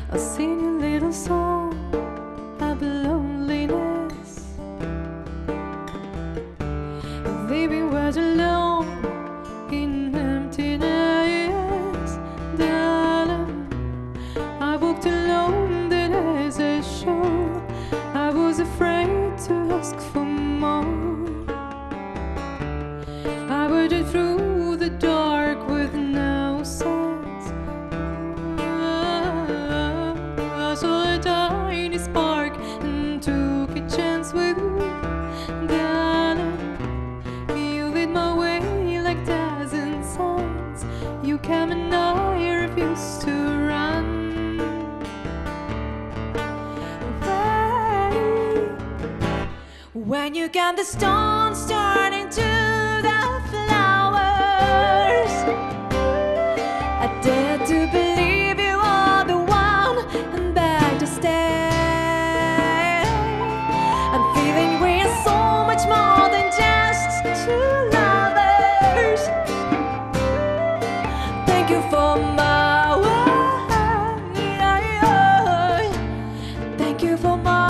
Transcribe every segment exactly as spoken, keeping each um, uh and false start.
I sing a little song of loneliness. Baby was alone in emptiness. Darling, I walked alone the desert shore. I was afraid to ask for more. I wandered through the dark with no sense. I saw a tiny spark and took a chance with you. Darling, you lit my way like thousand suns. You came and I refused to run. When you got the stones turning to the flowers, I dared to believe you are the one and beg to stay. I'm feeling we're so much more than just two lovers. Thank you for my way. Thank you for my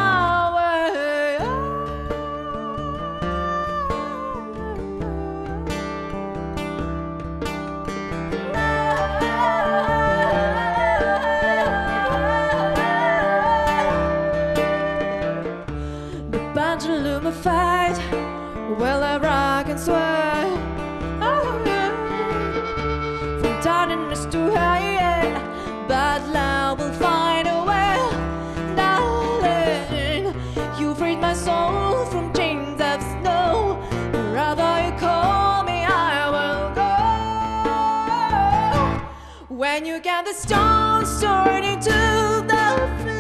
pendulum of fate, well I rock and sway. Oh, yeah. From darkness to high, but love will find a way. Darling, you freed my soul from chains of snow. Wherever you call me, I will go. When you get the stones turning to the